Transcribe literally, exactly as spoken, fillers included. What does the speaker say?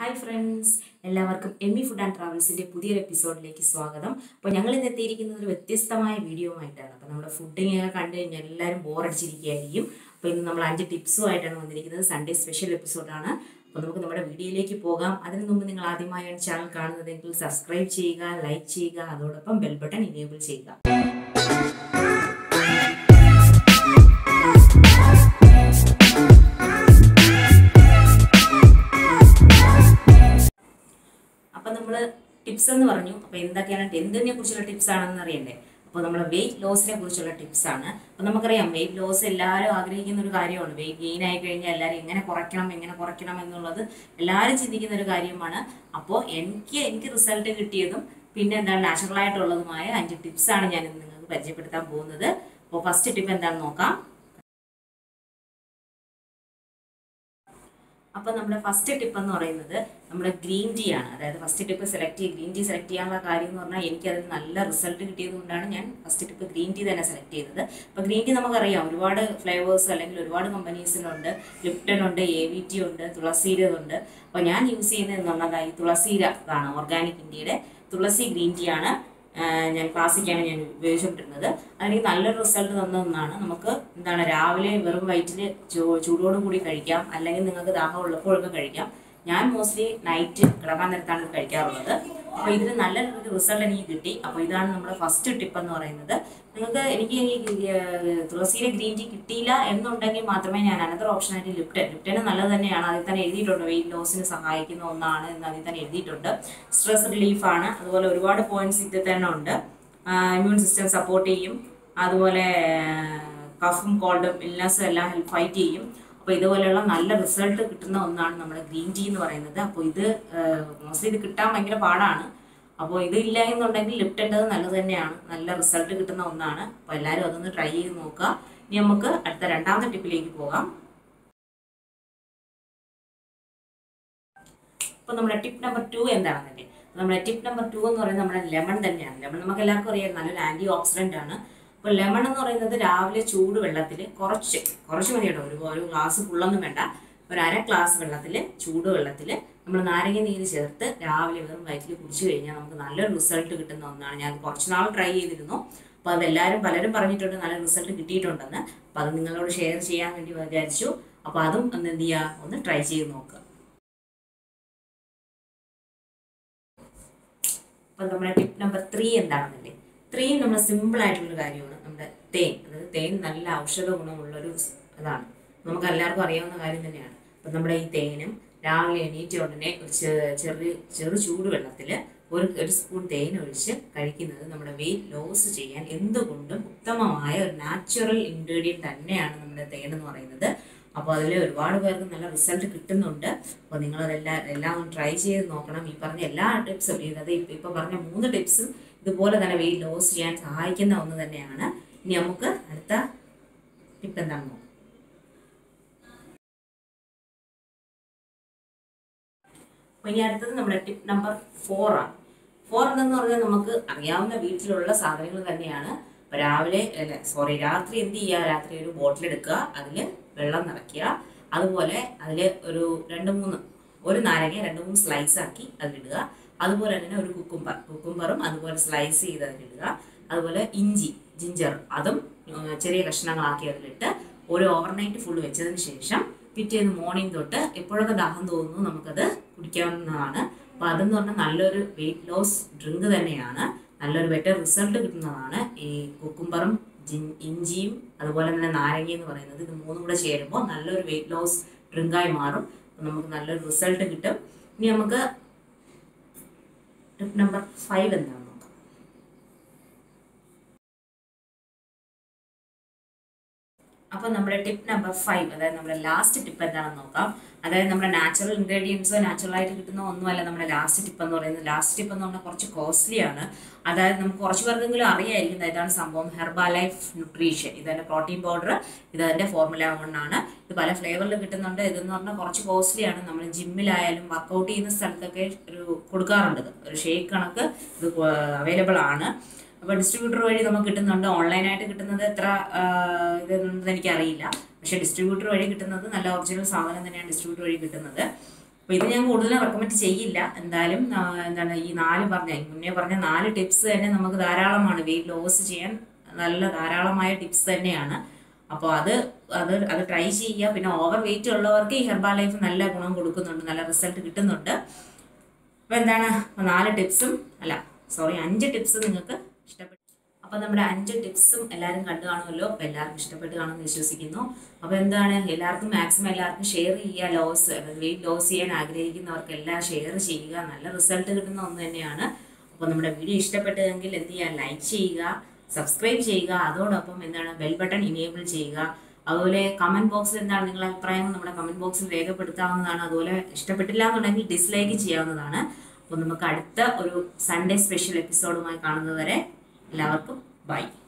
Hi friends, എല്ലാവർക്കും എമ്മി food and ട്രാവൽസിൻ്റെ പുതിയൊരു എപ്പിസോഡിലേക്ക് സ്വാഗതം. അപ്പോൾ ഞങ്ങൾ ഇന്ന് എത്തിയിരിക്കുന്നത് ഒരു വ്യത്യസ്തമായ വീഡിയോ ആയിട്ടാണ്. അപ്പോൾ നമ്മുടെ ഫുഡിങ് ഒക്കെ കണ്ടു കഴിഞ്ഞാൽ എല്ലാവരും ബോറടിച്ചിരിക്കുകയായിരിക്കും. അപ്പോൾ ഇന്ന് നമ്മൾ അഞ്ച് ടിപ്സുമായിട്ടാണ് വന്നിരിക്കുന്നത്. സൺഡേ സ്പെഷ്യൽ എപ്പിസോഡാണ്. അപ്പോൾ നമുക്ക് നമ്മുടെ വീഡിയോയിലേക്ക് പോകാം. അതിന് മുമ്പ് നിങ്ങൾ ആദ്യമായാണ് ചാനൽ കാണുന്നതെങ്കിൽ സബ്സ്ക്രൈബ് ചെയ്യുക, ലൈക്ക് ചെയ്യുക, അതോടൊപ്പം ബെൽ ബട്ടൺ ഇനേബിൾ ചെയ്യുക. അപ്പോൾ നമ്മൾ ടിപ്സ് എന്ന് പറഞ്ഞു. അപ്പോൾ എന്തൊക്കെയാണ്, എന്തിനെ കുറിച്ചുള്ള ടിപ്സ് ആണെന്ന് അറിയണ്ടേ? അപ്പോൾ നമ്മൾ വെയിറ്റ് ലോസിനെ കുറിച്ചുള്ള ടിപ്സ് ആണ്. അപ്പോൾ നമുക്കറിയാം, വെയിറ്റ് ലോസ് എല്ലാവരും ആഗ്രഹിക്കുന്ന ഒരു കാര്യമാണ്. വെയിറ്റ് ഗെയിൻ ആയി കഴിഞ്ഞാൽ എല്ലാവരും എങ്ങനെ കുറയ്ക്കണം എങ്ങനെ കുറയ്ക്കണം എന്നുള്ളത് എല്ലാവരും ചിന്തിക്കുന്ന ഒരു കാര്യമാണ്. അപ്പോൾ എനിക്ക് എനിക്ക് റിസൾട്ട് കിട്ടിയതും പിന്നെ എന്താണ് നാച്ചുറലായിട്ടുള്ളതുമായ അഞ്ച് ടിപ്സാണ് ഞാൻ ഇന്ന് നിങ്ങൾക്ക് പരിചയപ്പെടുത്താൻ പോകുന്നത്. അപ്പോൾ ഫസ്റ്റ് ടിപ്പ് എന്താണെന്ന് നോക്കാം. അപ്പോൾ നമ്മുടെ ഫസ്റ്റ് ടിപ്പ് എന്ന് പറയുന്നത് നമ്മുടെ ഗ്രീൻ ടീ ആണ്. അതായത് ഫസ്റ്റ് ടിപ്പ് സെലക്ട് ചെയ്യുക, ഗ്രീൻ ടീ സെലക്ട് ചെയ്യാനുള്ള കാര്യം എന്ന് പറഞ്ഞാൽ എനിക്കതിൽ നല്ല റിസൾട്ട് കിട്ടിയത് കൊണ്ടാണ് ഞാൻ ഫസ്റ്റ് ടിപ്പ് ഗ്രീൻ ടീ തന്നെ സെലക്ട് ചെയ്തത്. അപ്പോൾ ഗ്രീൻ ടീ നമുക്കറിയാം, ഒരുപാട് ഫ്ലേവേഴ്സ് അല്ലെങ്കിൽ ഒരുപാട് കമ്പനീസിലുണ്ട്. ലിപ്റ്റൺ ഉണ്ട്, എ വി ടി ഉണ്ട്, തുളസീര ഉണ്ട്. അപ്പോൾ ഞാൻ യൂസ് ചെയ്യുന്നത് എന്ന് പറഞ്ഞാൽ ഈ തുളസീര ആണ്, ഓർഗാനിക് ഇന്ത്യയുടെ തുളസി ഗ്രീൻ ടീ ആണ് ഞാൻ ക്ലാസിക്കാണ് ഞാൻ ഉപയോഗിച്ചുകൊണ്ടിരുന്നത്. അതെനിക്ക് നല്ലൊരു റിസൾട്ട് തന്നതെന്നാണ്. നമുക്ക് എന്താണ് രാവിലെ വെറും വയറ്റിൽ ചൂടോട് കൂടി കഴിക്കാം, അല്ലെങ്കിൽ നിങ്ങൾക്ക് ദാഹം ഉള്ളപ്പോഴൊക്കെ കഴിക്കാം. ഞാൻ മോസ്റ്റ്ലി നൈറ്റ് കിടക്കാൻ നേരത്താണ് ഇത് കഴിക്കാറുള്ളത്. അപ്പോൾ ഇതിന് നല്ലൊരു റിസൾട്ട് എനിക്ക് കിട്ടി. അപ്പോൾ ഇതാണ് നമ്മുടെ ഫസ്റ്റ് ടിപ്പ് എന്ന് പറയുന്നത്. നിങ്ങൾക്ക് എനിക്ക് ഈ തുളസിയിലെ ഗ്രീൻ ടീ കിട്ടിയില്ല എന്നുണ്ടെങ്കിൽ മാത്രമേ ഞാൻ അനദർ ഓപ്ഷനായിട്ട് ലിപ്റ്റൺ ലിപ്റ്റന് നല്ലത് തന്നെയാണ്. അതിൽ തന്നെ എഴുതിയിട്ടുണ്ട് വെയിറ്റ് ലോസിന് സഹായിക്കുന്ന ഒന്നാണ് എന്ന് അതിൽ തന്നെ എഴുതിയിട്ടുണ്ട്. സ്ട്രെസ് റിലീഫാണ്, അതുപോലെ ഒരുപാട് പോയിന്റ്സ് ഇതിൽ തന്നെ ഉണ്ട്. ഇമ്മ്യൂൺ സിസ്റ്റം സപ്പോർട്ട് ചെയ്യും, അതുപോലെ കഫും കോൾഡും ഇൽനെസ്സും എല്ലാം ഹെൽപ്പ് ഫൈറ്റ് ചെയ്യും. അപ്പോൾ ഇതുപോലെയുള്ള നല്ല റിസൾട്ട് കിട്ടുന്ന ഒന്നാണ് നമ്മുടെ ഗ്രീൻ ടീ എന്ന് പറയുന്നത്. അപ്പോൾ ഇത് മോസ്റ്റ്ലി ഇത് കിട്ടാൻ ഭയങ്കര പാടാണ്. അപ്പോൾ ഇതില്ല എന്നുണ്ടെങ്കിൽ ലിപ്റ്റൻ്റെത് നല്ലത് തന്നെയാണ്, നല്ല റിസൾട്ട് കിട്ടുന്ന ഒന്നാണ്. അപ്പോൾ എല്ലാവരും അതൊന്ന് ട്രൈ ചെയ്ത് നോക്കുക. ഇനി നമുക്ക് അടുത്ത രണ്ടാമത്തെ ടിപ്പിലേക്ക് പോകാം. അപ്പോൾ നമ്മുടെ ടിപ്പ് നമ്പർ ടു എന്താണെന്നല്ലേ? നമ്മുടെ ടിപ്പ് നമ്പർ ടു എന്ന് പറയുന്നത് നമ്മുടെ ലെമൺ തന്നെയാണ്. ലെമൺ നമുക്ക് എല്ലാവർക്കും അറിയാം, നല്ലൊരു ആൻറ്റി ഓക്സിഡൻ്റ് ആണ്. അപ്പോൾ ലെമൺ എന്ന് പറയുന്നത് രാവിലെ ചൂട് വെള്ളത്തിൽ കുറച്ച് കുറച്ച് മതി കേട്ടോ, ഒരു ഒരു ഗ്ലാസ് ഫുള്ളൊന്നും വേണ്ട, ഒരു അര ഗ്ലാസ് വെള്ളത്തിൽ ചൂട് വെള്ളത്തിൽ നമ്മൾ നാരങ്ങ നീര് ചേർത്ത് രാവിലെ വെറും വയറ്റിൽ കുടിച്ചു കഴിഞ്ഞാൽ നമുക്ക് നല്ലൊരു റിസൾട്ട് കിട്ടുന്ന ഒന്നാണ്. ഞാൻ കുറച്ച് നാൾ ട്രൈ ചെയ്തിരുന്നു. അപ്പോൾ അതെല്ലാവരും പലരും പറഞ്ഞിട്ടുണ്ട് നല്ല റിസൾട്ട് കിട്ടിയിട്ടുണ്ടെന്ന്. അപ്പോൾ അത് നിങ്ങളോട് ഷെയർ ചെയ്യാൻ വേണ്ടി വിചാരിച്ചു. അപ്പോൾ അതും ഒന്ന് എന്ത് ചെയ്യുക, ഒന്ന് ട്രൈ ചെയ്ത് നോക്കുക. അപ്പോൾ നമ്മുടെ ടിപ്പ് നമ്പർ ത്രീ എന്താണെന്നല്ലേ? ത്രീ നമ്മൾ സിമ്പിൾ ആയിട്ടുള്ളൊരു കാര്യമാണ്. നമ്മുടെ തേൻ, അതായത് തേൻ നല്ല ഔഷധ ഗുണമുള്ളൊരു ഇതാണ്, നമുക്ക് എല്ലാവർക്കും അറിയാവുന്ന കാര്യം തന്നെയാണ്. അപ്പം നമ്മുടെ ഈ തേനും രാവിലെ എണീറ്റ ഉടനെ ഒരു ചെറിയ ചെറു ചൂട് വെള്ളത്തിൽ ഒരു ഒരു സ്പൂൺ തേൻ ഒഴിച്ച് കഴിക്കുന്നത് നമ്മുടെ വെയിറ്റ് ലോസ് ചെയ്യാൻ എന്തുകൊണ്ടും ഉത്തമമായ ഒരു നാച്ചുറൽ ഇൻഗ്രീഡിയൻറ്റ് തന്നെയാണ് നമ്മുടെ തേൻ എന്ന് പറയുന്നത്. അപ്പോൾ അതിൽ ഒരുപാട് പേർക്ക് നല്ല റിസൾട്ട് കിട്ടുന്നുണ്ട്. അപ്പോൾ നിങ്ങളതെല്ലാം എല്ലാം ഒന്ന് ട്രൈ ചെയ്ത് നോക്കണം. ഈ പറഞ്ഞ എല്ലാ ടിപ്സും, അതായത് ഇപ്പോൾ പറഞ്ഞ മൂന്ന് ടിപ്സും ഇതുപോലെ തന്നെ വെയിറ്റ് ലോസ് ചെയ്യാൻ സഹായിക്കുന്ന ഒന്ന് തന്നെയാണ്. ഇനി നമുക്ക് അടുത്ത ടിപ്പ് എന്താണെന്ന് നോക്കാം. അപ്പോൾ ഇനി അടുത്തത് നമ്മുടെ ടിപ്പ് നമ്പർ ഫോർ ആണ്. ഫോർ എന്തെന്ന് പറഞ്ഞാൽ നമുക്ക് അറിയാവുന്ന വീട്ടിലുള്ള സാധനങ്ങൾ തന്നെയാണ്. അപ്പോൾ രാവിലെ അല്ല സോറി രാത്രി എന്ത് ചെയ്യുക, രാത്രി ഒരു ബോട്ടിൽ എടുക്കുക, അതിൽ വെള്ളം നിറയ്ക്കുക, അതുപോലെ അതിൽ ഒരു രണ്ട് മൂന്ന് ഒരു നാരങ്ങ രണ്ട് മൂന്ന് സ്ലൈസ് ആക്കി അതിലിടുക, അതുപോലെ തന്നെ ഒരു കുക്കുംബർ കുക്കുംബറും അതുപോലെ സ്ലൈസ് ചെയ്ത് അതിലിടുക, അതുപോലെ ഇഞ്ചി ജിഞ്ചർ അതും ചെറിയ കഷ്ണങ്ങളാക്കി അതിലിട്ട് ഒരു ഓവർനൈറ്റ് ഫുൾ വെച്ചതിന് ശേഷം പിറ്റേന്ന് മോർണിംഗ് തൊട്ട് എപ്പോഴൊക്കെ ദാഹം തോന്നുന്നു നമുക്കത് കുടിക്കാവുന്നതാണ്. അപ്പോൾ അതെന്ന് പറഞ്ഞാൽ നല്ലൊരു വെയിറ്റ് ലോസ് ഡ്രിങ്ക് തന്നെയാണ്, നല്ലൊരു ബെറ്റർ റിസൾട്ട് കിട്ടുന്നതാണ്. ഈ കുക്കുംബറും ഇഞ്ചിയും അതുപോലെ തന്നെ നാരങ്ങ എന്ന് പറയുന്നത്, ഇത് മൂന്നും കൂടെ ചേരുമ്പോൾ നല്ലൊരു വെയിറ്റ് ലോസ് ഡ്രിങ്കായി മാറും. അപ്പോൾ നമുക്ക് നല്ലൊരു റിസൾട്ട് കിട്ടും. ഇനി നമുക്ക് ടിപ്പ് നമ്പർ ഫൈവ് എന്താണ് നോക്കാം. അപ്പോൾ നമ്മുടെ ടിപ്പ് നമ്പർ ഫൈവ്, അതായത് നമ്മുടെ ലാസ്റ്റ് ടിപ്പ് എന്താണെന്ന് നോക്കാം. അതായത് നമ്മുടെ നാച്ചുറൽ ഇൻഗ്രീഡിയൻസോ നാച്ചുറലായിട്ട് കിട്ടുന്ന ഒന്നുമല്ല നമ്മുടെ ലാസ്റ്റ് ടിപ്പ് എന്ന് പറയുന്നത്. ലാസ്റ്റ് ടിപ്പ് എന്ന് പറഞ്ഞാൽ കുറച്ച് കോസ്റ്റ്ലി ആണ്. അതായത് നമുക്ക് കുറച്ച് പേർക്കെങ്കിലും അറിയായിരിക്കും ഇതാണ് സംഭവം. ഹെർബാലൈഫ് ന്യൂട്രീഷൻ, ഇതെൻ്റെ പ്രോട്ടീൻ പൗഡർ, ഇതെൻ്റെ ഫോർമുല വൺ ആണ്. ഇത് പല ഫ്ലേവറിൽ കിട്ടുന്നുണ്ട്. ഇതെന്ന് പറഞ്ഞാൽ കുറച്ച് കോസ്റ്റ്ലി ആണ്. നമ്മൾ ജിമ്മിലായാലും വർക്കൗട്ട് ചെയ്യുന്ന സ്ഥലത്തൊക്കെ ഒരു കൊടുക്കാറുണ്ട്. ഒരു ഷേക്ക് കണക്ക് ഇത് അവൈലബിൾ ആണ്. അപ്പോൾ ഡിസ്ട്രിബ്യൂട്ടർ വഴി നമുക്ക് കിട്ടുന്നുണ്ട്. ഓൺലൈനായിട്ട് കിട്ടുന്നത് എത്ര ഇതെന്നത് എനിക്കറിയില്ല, പക്ഷേ ഡിസ്ട്രിബ്യൂട്ടർ വഴി കിട്ടുന്നത് നല്ല ഒറിജിനൽ സാധനം തന്നെയാണ് ഡിസ്ട്രിബ്യൂട്ടർ വഴി കിട്ടുന്നത്. അപ്പോൾ ഇത് ഞാൻ കൂടുതലും റെക്കമെൻഡ് ചെയ്യില്ല. എന്തായാലും എന്താണ് ഈ നാല് പറഞ്ഞ മുന്നേ പറഞ്ഞ നാല് ടിപ്സ് തന്നെ നമുക്ക് ധാരാളമാണ് വെയിറ്റ് ലോസ് ചെയ്യാൻ. നല്ല ധാരാളമായ ടിപ്സ് തന്നെയാണ്. അപ്പോൾ അത് അത് അത് ട്രൈ ചെയ്യുക. പിന്നെ ഓവർ വെയിറ്റ് ഉള്ളവർക്ക് ഈ ഹെർബാ ലൈഫ് നല്ല ഗുണം കൊടുക്കുന്നുണ്ട്, നല്ല റിസൾട്ട് കിട്ടുന്നുണ്ട്. അപ്പോൾ എന്താണ് നാല് ടിപ്സും അല്ല സോറി അഞ്ച് ടിപ്സ് നിങ്ങൾക്ക് ഇഷ്ടപ്പെട്ടു. അപ്പോൾ നമ്മുടെ അഞ്ച് ടിപ്സും എല്ലാവരും കണ്ടു കാണുമല്ലോ. അപ്പോൾ എല്ലാവർക്കും ഇഷ്ടപ്പെട്ട് കാണുമെന്ന് വിശ്വസിക്കുന്നു. അപ്പോൾ എന്താണ് എല്ലാവർക്കും മാക്സിമം എല്ലാവർക്കും ഷെയർ ചെയ്യുക. ലോസ് വെയിറ്റ് ലോസ് ചെയ്യാൻ ആഗ്രഹിക്കുന്നവർക്ക് എല്ലാം ഷെയർ ചെയ്യുക. നല്ല റിസൾട്ട് കിട്ടുന്ന ഒന്ന് തന്നെയാണ്. അപ്പോൾ നമ്മുടെ വീഡിയോ ഇഷ്ടപ്പെട്ടെങ്കിൽ എന്ത് ചെയ്യുക, ലൈക്ക് ചെയ്യുക, സബ്സ്ക്രൈബ് ചെയ്യുക. അതോടൊപ്പം എന്താണ് ബെൽ ബട്ടൺ ഇനേബിൾ ചെയ്യുക. അതുപോലെ കമന്റ് ബോക്സിൽ എന്താണ് നിങ്ങളുടെ അഭിപ്രായങ്ങൾ നമ്മുടെ കമന്റ് ബോക്സിൽ രേഖപ്പെടുത്താവുന്നതാണ്. അതുപോലെ ഇഷ്ടപ്പെട്ടില്ല എന്നുണ്ടെങ്കിൽ ഡിസ്ലൈക്ക് ചെയ്യാവുന്നതാണ്. അപ്പോൾ നമുക്ക് അടുത്ത ഒരു സൺഡേ സ്പെഷ്യൽ എപ്പിസോഡുമായി കാണുന്നതുവരെ എല്ലാവർക്കും ബൈ.